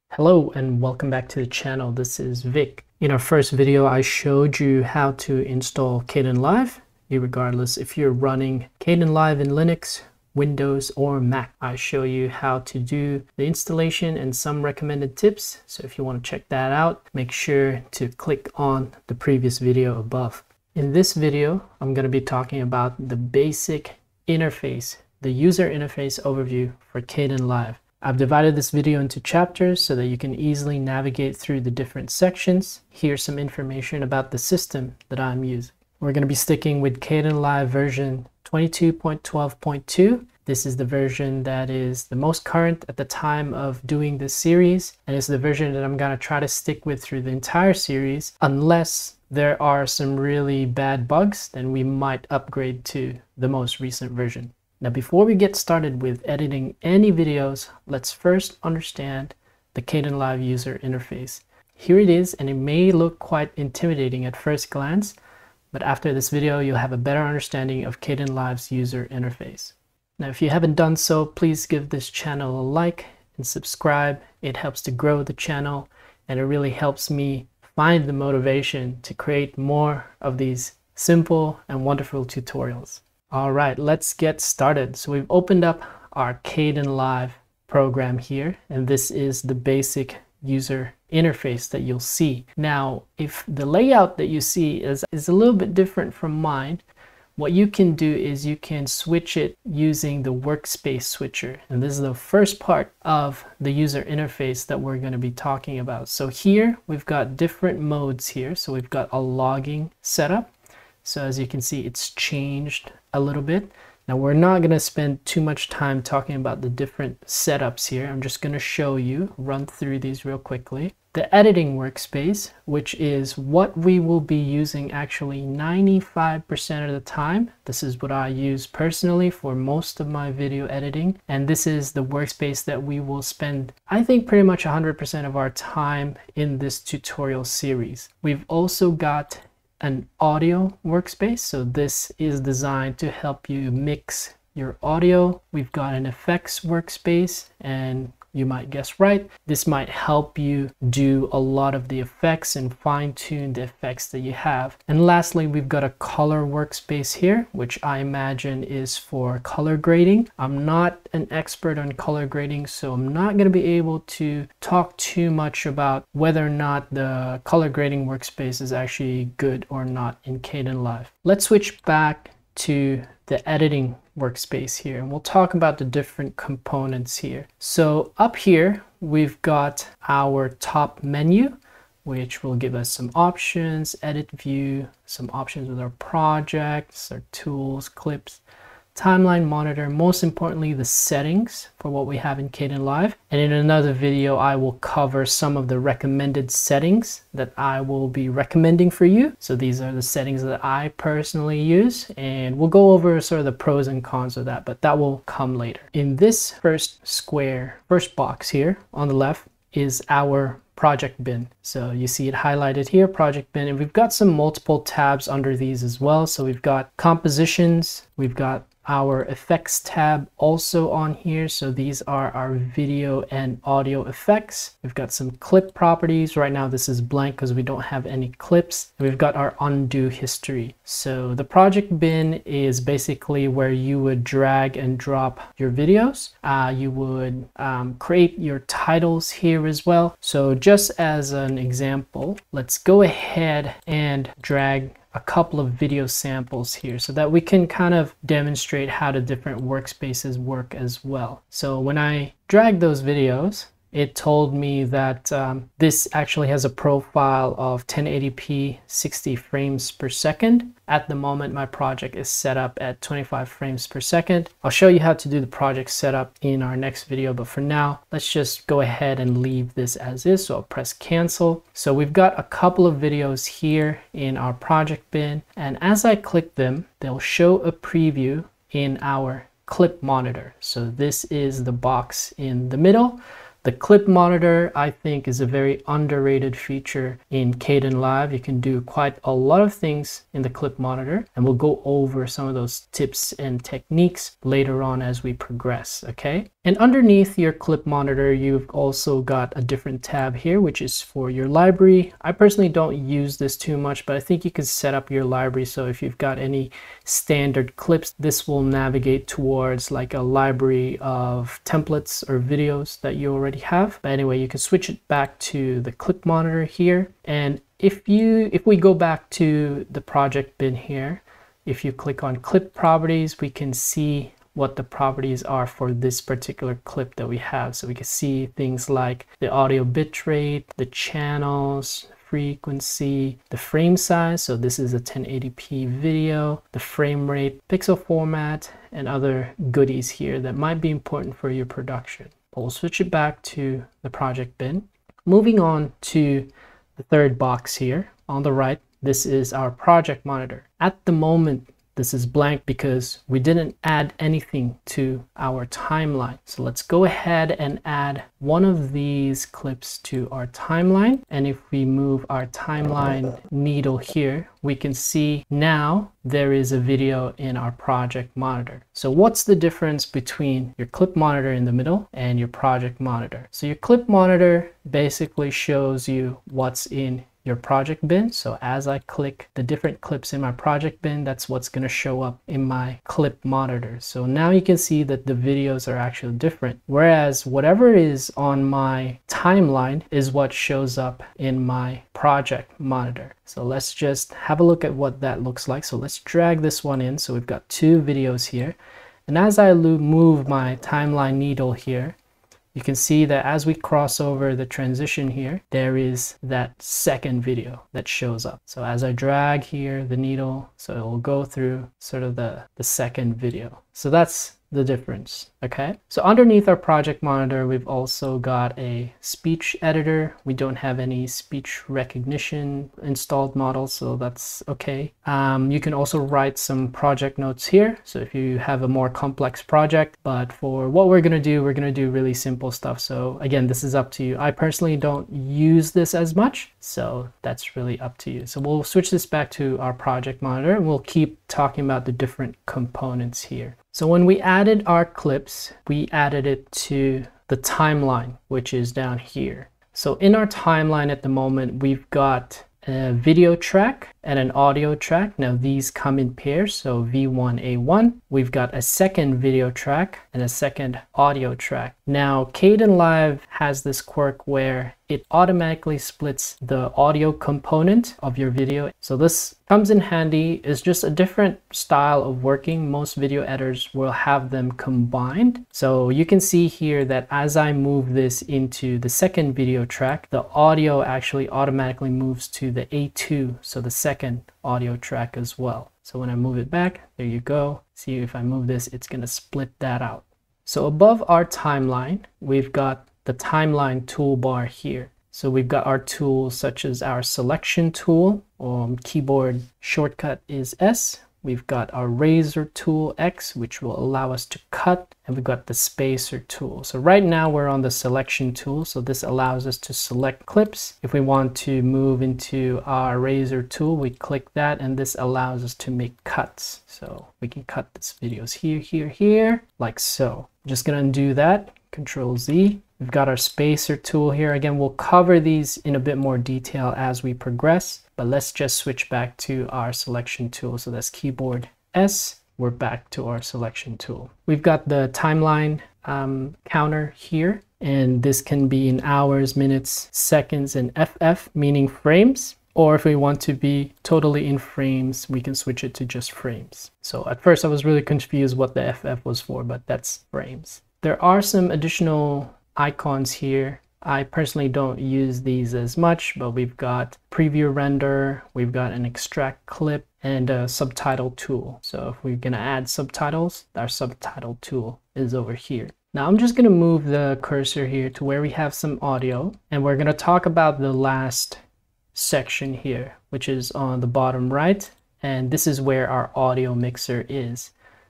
Hello and welcome back to the channel. This is Vic. In our first video, I showed you how to install Kdenlive, regardless if you're running Kdenlive in Linux, Windows, or Mac. I show you how to do the installation and some recommended tips. So if you want to check that out, make sure to click on the previous video above. In this video, I'm going to be talking about the basic interface, the user interface overview for Kdenlive. I've divided this video into chapters so that you can easily navigate through the different sections. Here's some information about the system that I'm using. We're going to be sticking with Kdenlive version 22.12.2. This is the version that is the most current at the time of doing this series, and it's the version that I'm going to try to stick with through the entire series. Unless there are some really bad bugs, then we might upgrade to the most recent version. Now, before we get started with editing any videos, let's first understand the Kdenlive user interface. Here it is, and it may look quite intimidating at first glance, but after this video, you'll have a better understanding of Kdenlive's user interface. Now, if you haven't done so, please give this channel a like and subscribe. It helps to grow the channel, and it really helps me find the motivation to create more of these simple and wonderful tutorials. All right, let's get started. So we've opened up our Kdenlive program here, and this is the basic user interface that you'll see. Now, if the layout that you see is a little bit different from mine, what you can do is you can switch it using the Workspace Switcher. And this is the first part of the user interface that we're going to be talking about. So here we've got different modes here. So we've got a logging setup. So as you can see, it's changed a little bit. Now, we're not going to spend too much time talking about the different setups here. I'm just going to show you, run through these real quickly. The editing workspace, which is what we will be using actually 95% of the time. This is what I use personally for most of my video editing. And this is the workspace that we will spend, I think, pretty much 100% of our time in this tutorial series. We've also got an audio workspace. So this is designed to help you mix your audio. We've got an effects workspace, and you might guess right, this might help you do a lot of the effects and fine-tune the effects that you have. And lastly, we've got a color workspace here, which I imagine is for color grading. I'm not an expert on color grading, so I'm not going to be able to talk too much about whether or not the color grading workspace is actually good or not in Kdenlive. Let's switch back to the editing workspace here, and we'll talk about the different components here. So up here, we've got our top menu, which will give us some options, edit view, some options with our projects, our tools, clips, timeline monitor, most importantly, the settings for what we have in Kdenlive. And in another video, I will cover some of the recommended settings that I will be recommending for you. So these are the settings that I personally use, and we'll go over sort of the pros and cons of that, but that will come later. In this first box here on the left is our project bin. So you see it highlighted here, project bin, and we've got some multiple tabs under these as well. So we've got compositions, we've got our effects tab also on here. So these are our video and audio effects. We've got some clip properties. Right now this is blank because we don't have any clips. And we've got our undo history. So the project bin is basically where you would drag and drop your videos. You would create your titles here as well. So just as an example, let's go ahead and drag a couple of video samples here so that we can kind of demonstrate how the different workspaces work as well. So when I drag those videos, it told me that this actually has a profile of 1080p 60 frames per second. At the moment, my project is set up at 25 frames per second. I'll show you how to do the project setup in our next video, but for now, let's just go ahead and leave this as is. So I'll press cancel. So we've got a couple of videos here in our project bin, and as I click them, they'll show a preview in our clip monitor. So this is the box in the middle. The clip monitor, I think, is a very underrated feature in Kdenlive. You can do quite a lot of things in the clip monitor, and we'll go over some of those tips and techniques later on as we progress, okay? And underneath your clip monitor, you've also got a different tab here, which is for your library. I personally don't use this too much, but I think you can set up your library. So if you've got any standard clips, this will navigate towards like a library of templates or videos that you already have. But anyway, you can switch it back to the clip monitor here. And if we go back to the project bin here, if you click on clip properties, we can see what the properties are for this particular clip that we have. So we can see things like the audio bitrate, the channels, frequency, the frame size. So this is a 1080p video, the frame rate, pixel format, and other goodies here that might be important for your production. But we'll switch it back to the project bin. Moving on to the third box here on the right, this is our project monitor. At the moment, this is blank because we didn't add anything to our timeline. So let's go ahead and add one of these clips to our timeline. And if we move our timeline needle here, we can see now there is a video in our project monitor. So what's the difference between your clip monitor in the middle and your project monitor? So your clip monitor basically shows you what's in your project bin. So as I click the different clips in my project bin, that's what's going to show up in my clip monitor. So now you can see that the videos are actually different, whereas whatever is on my timeline is what shows up in my project monitor. So let's just have a look at what that looks like. So let's drag this one in. So we've got two videos here, and as I move my timeline needle here, you can see that as we cross over the transition here, there is that second video that shows up. So as I drag here the needle, so it will go through sort of the second video. So that's the difference, okay? So underneath our project monitor, we've also got a speech editor. We don't have any speech recognition installed models, so that's okay. You can also write some project notes here. So if you have a more complex project, but for what we're gonna do really simple stuff. So again, this is up to you. I personally don't use this as much, so that's really up to you. So we'll switch this back to our project monitor, and we'll keep talking about the different components here. So when we added our clips, we added it to the timeline, which is down here. So in our timeline at the moment, we've got a video track and an audio track. Now these come in pairs, so V1A1. We've got a second video track and a second audio track. Now Kdenlive has this quirk where it automatically splits the audio component of your video. So this comes in handy. It's just a different style of working. Most video editors will have them combined. So you can see here that as I move this into the second video track, the audio actually automatically moves to the A2, so the second audio track as well. So when I move it back, there you go. See, if I move this, it's gonna split that out. So above our timeline, we've got the timeline toolbar here. So we've got our tools such as our selection tool, keyboard shortcut is S. We've got our razor tool X, which will allow us to cut, and we've got the spacer tool. So right now we're on the selection tool, so this allows us to select clips. If we want to move into our razor tool, we click that, and this allows us to make cuts. So we can cut this videos here, here, here, like so. I'm just gonna undo that, Control Z. We've got our spacer tool here. Again, we'll cover these in a bit more detail as we progress, but let's just switch back to our selection tool. So that's keyboard S. We're back to our selection tool. We've got the timeline counter here, and this can be in hours, minutes, seconds, and FF, meaning frames. Or if we want to be totally in frames, we can switch it to just frames. So at first I was really confused what the FF was for, but that's frames. There are some additional icons here. I personally don't use these as much, but we've got preview render, we've got an extract clip, and a subtitle tool. So if we're gonna add subtitles, our subtitle tool is over here. Now I'm just gonna move the cursor here to where we have some audio, and we're gonna talk about the last section here, which is on the bottom right, and this is where our audio mixer is.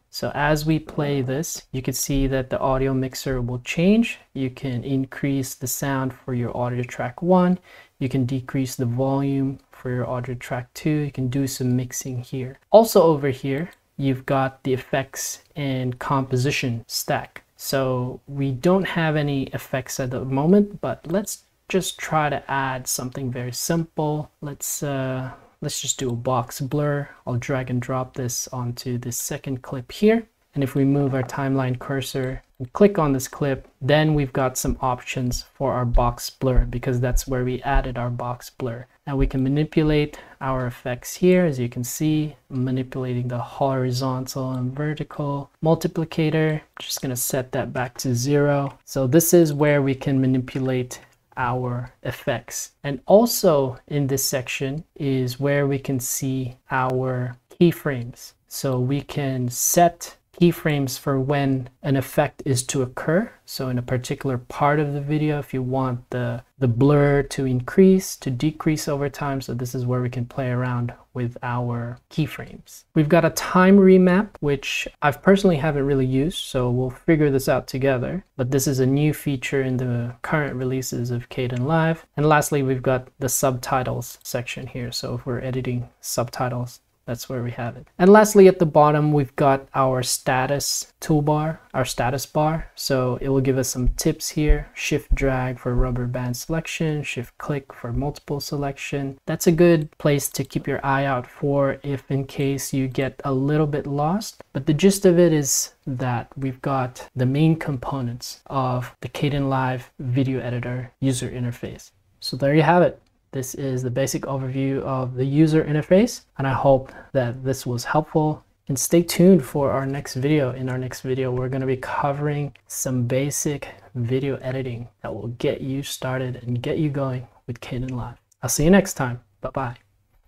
So as we play this, you can see that the audio mixer will change. You can increase the sound for your audio track 1. You can decrease the volume for your audio track 2. You can do some mixing here. Also over here, you've got the effects and composition stack. So we don't have any effects at the moment, but let's just try to add something very simple. Let's just do a box blur. I'll drag and drop this onto this second clip here. And if we move our timeline cursor and click on this clip, then we've got some options for our box blur, because that's where we added our box blur. Now we can manipulate our effects here. As you can see, I'm manipulating the horizontal and vertical multiplicator. Just gonna set that back to 0. So this is where we can manipulate our effects. And also in this section is where we can see our keyframes. So we can set keyframes for when an effect is to occur. So in a particular part of the video, if you want the blur to increase, to decrease over time. So this is where we can play around with our keyframes. We've got a time remap, which I've personally haven't really used, so we'll figure this out together. But this is a new feature in the current releases of Kdenlive. And lastly, we've got the subtitles section here. So if we're editing subtitles, that's where we have it. And lastly, at the bottom, we've got our status toolbar, our status bar. So it will give us some tips here. Shift drag for rubber band selection, shift click for multiple selection. That's a good place to keep your eye out for if in case you get a little bit lost. But the gist of it is that we've got the main components of the Kdenlive video editor user interface. So there you have it. This is the basic overview of the user interface, and I hope that this was helpful. And stay tuned for our next video. In our next video, we're going to be covering some basic video editing that will get you started and get you going with Kdenlive. I'll see you next time. Bye-bye.